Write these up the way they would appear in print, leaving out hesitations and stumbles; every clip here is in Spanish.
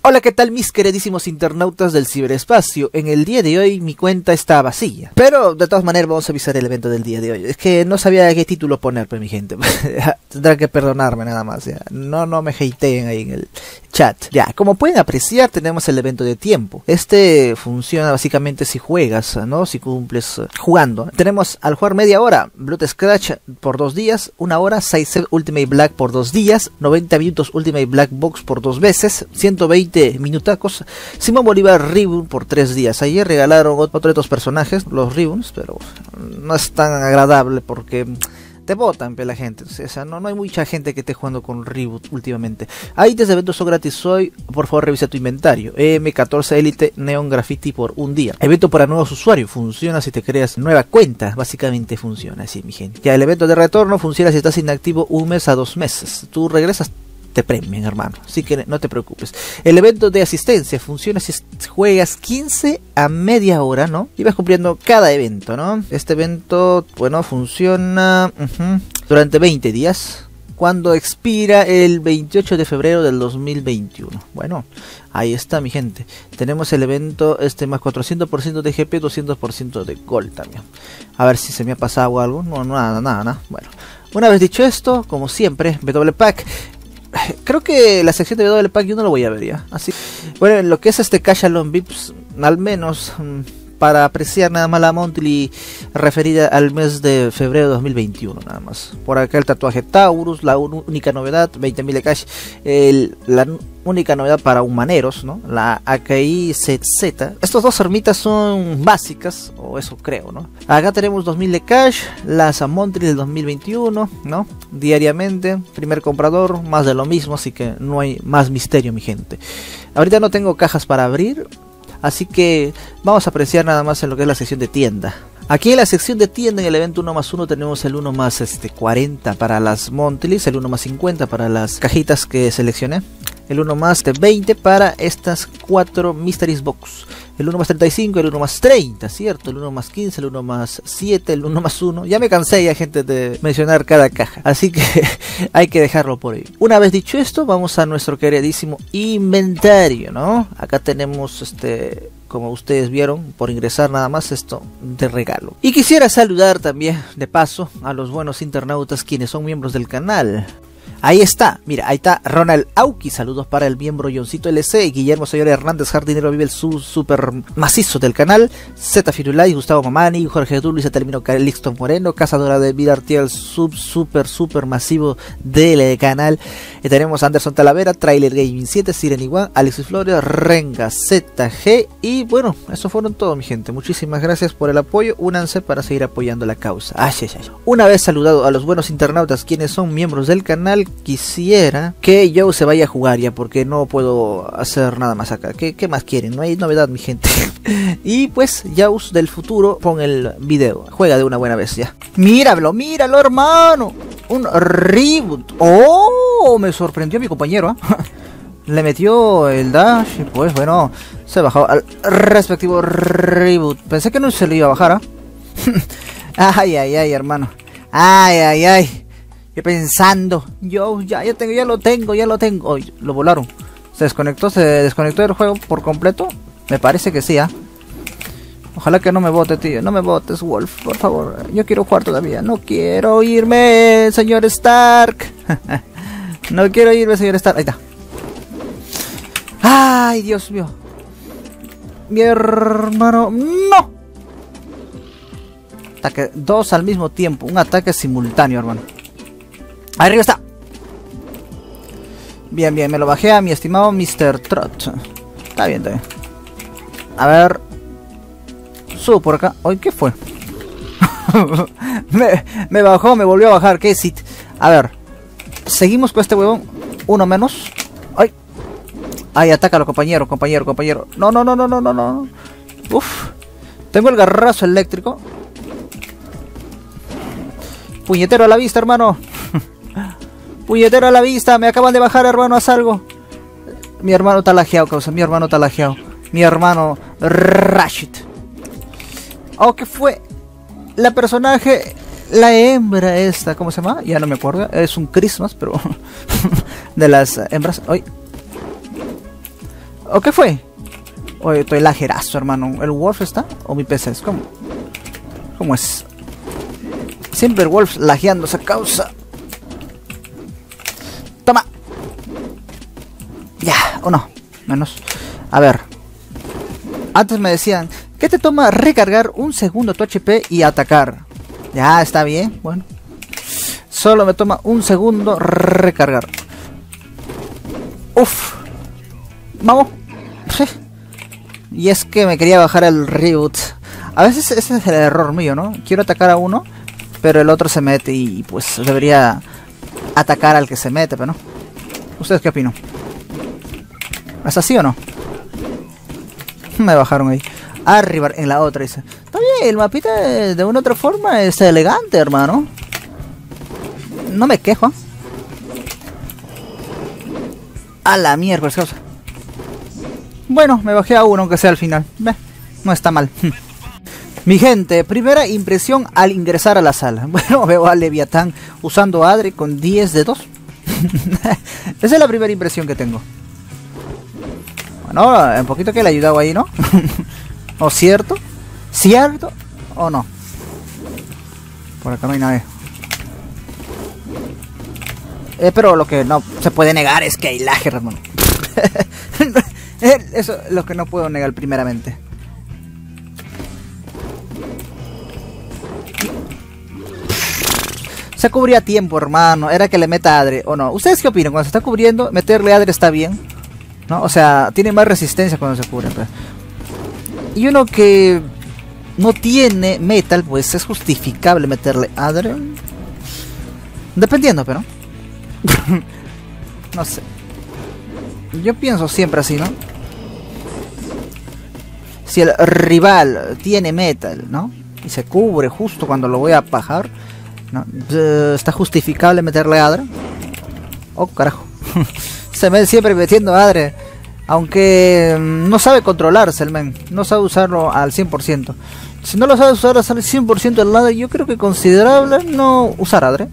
Hola, ¿qué tal mis queridísimos internautas del ciberespacio? En el día de hoy mi cuenta está vacía, pero de todas maneras vamos a avisar el evento del día de hoy. Es que no sabía qué título poner, pues mi gente. Tendrán que perdonarme nada más, ya. No me hateen ahí en el chat. Ya, como pueden apreciar tenemos el evento de tiempo. Este funciona básicamente si juegas, ¿no? Si cumples jugando. Tenemos al jugar media hora, Blood Scratch por 2 días, 1 hora, Sidestep Ultimate Black por 2 días, 90 minutos Ultimate Black Box por 2 veces, 120 minutacos, Simón Bolívar Ribbon por 3 días. Ayer regalaron otro de estos personajes, los Ribbons, pero no es tan agradable porque te botan la gente. O sea, no hay mucha gente que esté jugando con Reboot últimamente. Ahí desde eventos son gratis hoy. Por favor revisa tu inventario. M14 Elite Neon Graffiti por 1 día. Evento para nuevos usuarios. Funciona si te creas nueva cuenta. Básicamente funciona así, mi gente. Ya el evento de retorno funciona si estás inactivo 1 mes a 2 meses. Tú regresas, te premian, hermano, así que no te preocupes. El evento de asistencia funciona si juegas 15 a media hora, ¿no? Y vas cumpliendo cada evento, ¿no? Este evento, bueno, funciona durante 20 días, cuando expira el 28 de febrero del 2021. Bueno, ahí está, mi gente. Tenemos el evento más 400% de GP, 200% de Gold también. A ver si se me ha pasado algo. No, nada. Bueno, una vez dicho esto, como siempre, W Pack. Creo que la sección de W Pack yo no lo voy a ver ya. Así, bueno, en lo que es Cash Alone Vips, al menos para apreciar nada más la monthly referida al mes de febrero de 2021 nada más. Por acá el tatuaje Taurus, la única novedad, 20.000 de cash. La única novedad para humaneros, ¿no? La AKI ZZ. Estos dos ermitas son básicas, o eso creo, ¿no? Acá tenemos 2.000 de cash, las monthly del 2021, ¿no? Diariamente, primer comprador, más de lo mismo, así que no hay más misterio, mi gente. Ahorita no tengo cajas para abrir, así que vamos a apreciar nada más en lo que es la sección de tienda. Aquí en la sección de tienda, en el evento 1+1, tenemos el 1+40 para las monthlies, el 1+50 para las cajitas que seleccioné, el 1+20 para estas 4 Mysteries Box, el 1+35, el 1+30, ¿cierto? El 1+15, el 1+7, el 1+1. Ya me cansé ya, gente, de mencionar cada caja, así que hay que dejarlo por ahí. Una vez dicho esto, vamos a nuestro queridísimo inventario, ¿no? Acá tenemos como ustedes vieron, por ingresar nada más esto de regalo. Y quisiera saludar también, de paso, a los buenos internautas quienes son miembros del canal. Ahí está, mira, ahí está Ronald Auki, saludos para el miembro Johncito LC, Guillermo Señor Hernández Jardinero Vive, el super macizo del canal, Z Firulay, Gustavo Mamani, Jorge Dul, Luis Termino Calixto Moreno, Cazadora de Vida Artiel, super masivo del canal. Y tenemos Anderson Talavera, Trailer Gaming 7, Siren Iguan, Alexis Flores, Renga ZG, y bueno, eso fueron todo, mi gente. Muchísimas gracias por el apoyo, únanse para seguir apoyando la causa. Una vez saludado a los buenos internautas quienes son miembros del canal, quisiera que Joe se vaya a jugar ya, porque no puedo hacer nada más acá. ¿Qué más quieren? No hay novedad, mi gente. Y pues, Jaws del futuro, pon el video. Juega de una buena vez ya. Míralo, hermano. Un reboot. Oh, me sorprendió mi compañero, ¿eh? Le metió el dash y pues bueno, se bajó al respectivo reboot. Pensé que no se le iba a bajar, ¿eh? Ay, hermano. Ay. Yo pensando, ya lo tengo. Oh, lo volaron. Se desconectó del juego por completo. Me parece que sí, ¿ah? Ojalá que no me bote, tío. No me botes, Wolf, por favor. Yo quiero jugar todavía. No quiero irme, señor Stark. No quiero irme, señor Stark. Ahí está. Ay, Dios mío. Mi hermano. ¡No! Ataque 2 al mismo tiempo. Un ataque simultáneo, hermano. Arriba está. Bien, me lo bajé a mi estimado Mr. Trot. Está bien. A ver. Subo por acá. Ay, ¿qué fue? me bajó, me volvió a bajar. ¿Qué es it? A ver. Seguimos con este huevón. Uno menos. Ay, atácalo, compañero. No. Uf. Tengo el garrazo eléctrico. Puñetero a la vista, hermano. Puñetero a la vista, me acaban de bajar, hermano, haz algo. Mi hermano está lajeado, causa, mi hermano Rashid. Oh, ¿qué fue? La personaje, la hembra esta, ¿cómo se llama? Ya no me acuerdo, es un Christmas, pero de las hembras. Ay. ¿O qué fue? Oye, estoy lagerazo, hermano. ¿El Wolf está? ¿O mi PC es? ¿Cómo es? Siempre el Wolf lagueando esa causa. Toma. Ya, o no. Menos. A ver. Antes me decían, ¿qué te toma recargar un segundo tu HP y atacar? Ya, está bien. Bueno. Solo me toma un segundo recargar. Uf. Vamos. Y es que me quería bajar el reboot. A veces ese es el error mío, ¿no? Quiero atacar a uno, pero el otro se mete y pues debería atacar al que se mete, pero no. ¿Ustedes qué opinan? ¿Es así o no? Me bajaron ahí. Arriba en la otra dice. Está bien, el mapita de una u otra forma es elegante, hermano. No me quejo. A la mierda, causa. Bueno, me bajé a uno, aunque sea al final. No está mal. Mi gente, primera impresión al ingresar a la sala. Bueno, veo a Leviatán usando Adri con 10 de 2. Esa es la primera impresión que tengo. Bueno, un poquito que le he ayudado ahí, ¿no? ¿O cierto? ¿Cierto? ¿O no? Por acá no hay nadie. Pero lo que no se puede negar es que hay lag, hermano. Eso es lo que no puedo negar primeramente. Se cubría a tiempo, hermano. Era que le meta Adre o no. ¿Ustedes qué opinan? Cuando se está cubriendo, meterle Adre está bien, ¿no? O sea, tiene más resistencia cuando se cubre, pues. Y uno que no tiene metal, pues es justificable meterle Adre. Dependiendo, pero no sé. Yo pienso siempre así, ¿no? Si el rival tiene metal, ¿no? Y se cubre justo cuando lo voy a bajar, ¿no? ¿Está justificable meterle Adre? Oh, carajo. Se me siempre metiendo Adre. Aunque no sabe controlarse el men. No sabe usarlo al 100%. Si no lo sabe usar al 100% el Adre, yo creo que considerable no usar Adre.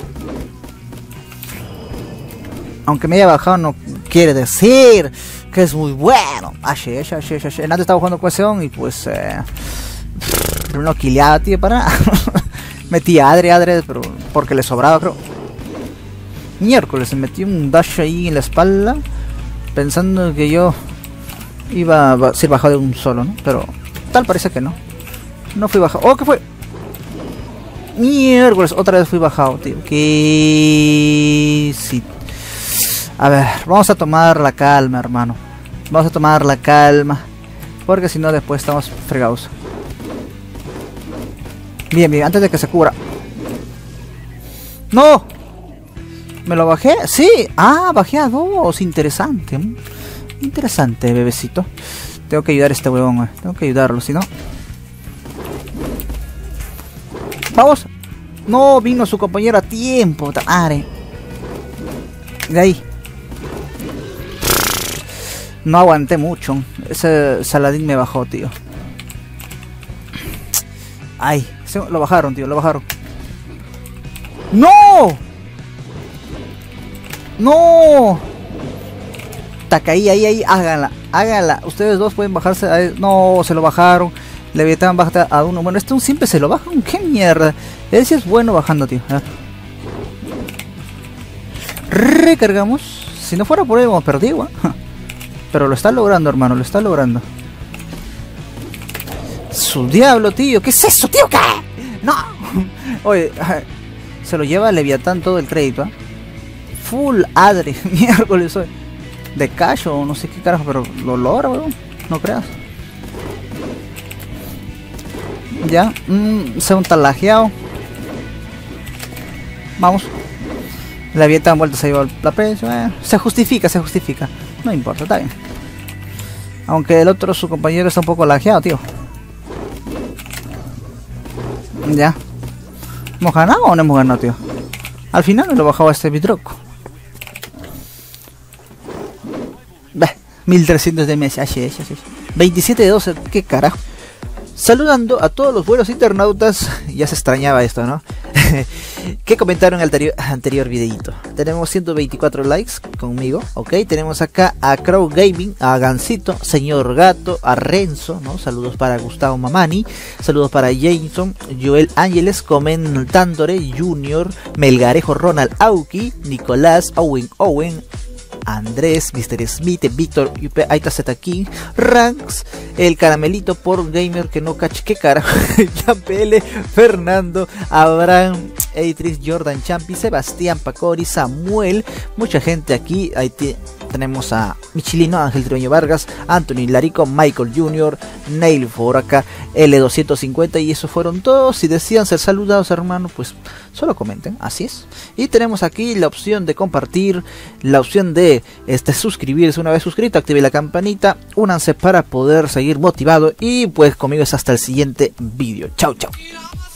Aunque me haya bajado no quiere decir que es muy bueno. Antes estaba jugando Cohesión y pues no quileaba, tío, para metí a Adre, pero porque le sobraba, creo. Miércoles, me metí un dash ahí en la espalda pensando que yo iba a ser bajado de un solo, ¿no? Pero tal parece que no. No fui bajado. ¡Oh, qué fue! Miércoles, otra vez fui bajado, tío. Que sí. A ver, vamos a tomar la calma, hermano. Vamos a tomar la calma. Porque si no, después estamos fregados. Bien, bien, antes de que se cubra. ¡No! ¿Me lo bajé? Sí. Ah, bajé a 2. Interesante. Interesante, bebecito. Tengo que ayudar a este huevón, tengo que ayudarlo, si no. Vamos. No, vino su compañero a tiempo. Madre. De ahí. No aguanté mucho. Ese Saladín me bajó, tío. Ay, lo bajaron, tío, lo bajaron. ¡No! ¡No! Tacaí, ahí, háganla. Ustedes dos pueden bajarse. No, se lo bajaron. Leviatán baja a uno. Bueno, este siempre se lo bajan. ¡Qué mierda! Él sí es bueno bajando, tío. Recargamos. Si no fuera por él, hemos perdido, ¿eh? Pero lo está logrando, hermano, lo está logrando. Su diablo, tío. ¿Qué es eso, tío? ¿Qué? ¡No! Oye, se lo lleva Leviatán todo el crédito, ¿eh? Full Adre. Miércoles hoy. De cash o no sé qué carajo, pero lo logra, weón. No creas. Ya. Se un talajeado. Vamos. Leviatán vuelta se lleva la presa. Se justifica. No importa, está bien. Aunque el otro, su compañero, está un poco lajeado, tío. Ya. ¿Hemos ganado o no hemos ganado, tío? Al final me lo bajaba este Vidroco. 1300 de MS. 27 de 12. ¿Qué carajo? saludando a todos los buenos internautas. Ya se extrañaba esto, ¿no? Que comentaron el anterior videito. Tenemos 124 likes conmigo, ok. Tenemos acá a Crow Gaming, a Gansito, Señor Gato, a Renzo, ¿no? Saludos para Gustavo Mamani, saludos para Jameson, Joel Ángeles, Comentándore, Junior, Melgarejo, Ronald Auki, Nicolás, Owen, Andrés, Mr. Smith, Víctor, Aitaz aquí, Ranks, el Caramelito por Gamer que no cache, qué carajo, Jan PL, Fernando, Abraham, Eitris, Jordan Champi, Sebastián Pacori, Samuel, mucha gente aquí. Ahí tenemos a Michilino, Ángel Tribeño Vargas, Anthony Larico, Michael Jr., Neil por acá, L250, y eso fueron todos. Si desean ser saludados, hermano, pues solo comenten, así es. Y tenemos aquí la opción de compartir, la opción de suscribirse. Una vez suscrito, active la campanita, únanse para poder seguir motivado. Y pues conmigo es hasta el siguiente vídeo. Chao, chao.